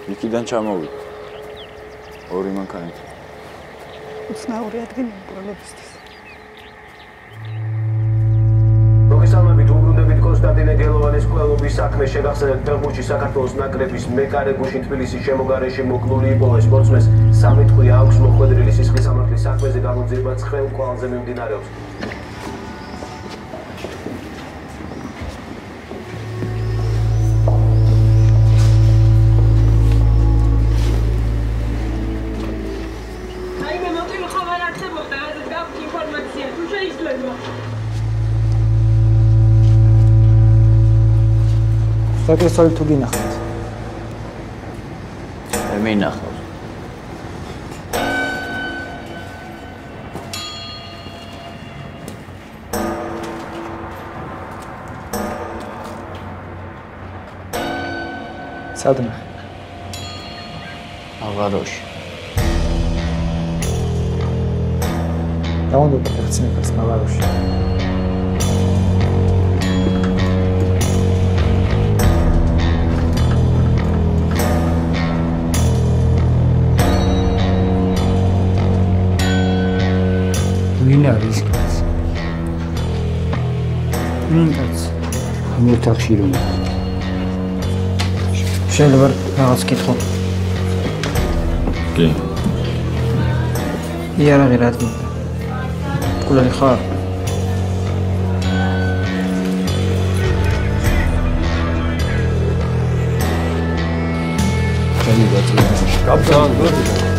იქიდან ჩამოვიდა. ორი მანქანით. უცნაური ადგილი მკვლელობისთვის. მოგესალმებით, უბრუნდებით კონსტანტინე გელოვანის მკვლელობის საქმე შეგახსენებთ ფეხბურთში საქართველოს ნაკრების მეკარე გუშინ თბილისის შემოგარენში მოკლული იყო სპორტსმენს 3 ტყვია აქვს მოხვედრილი სისხლის სამართლის საქმეზე გამოძიება ცხელ კვალზე მიმდინარეობს. საკრესალი თუ გინახავთ? მე ინახავს. სადმე? აღაროში. დავუნდობ ერთსინებას აღაროში. ვინ არის ეს? ვინ კაც? მე თახში რომ შეიძლება რაღაც კითხო. კი. იარაღი რა თქმა უნდა. კულელი ხარ? კაპიტანი,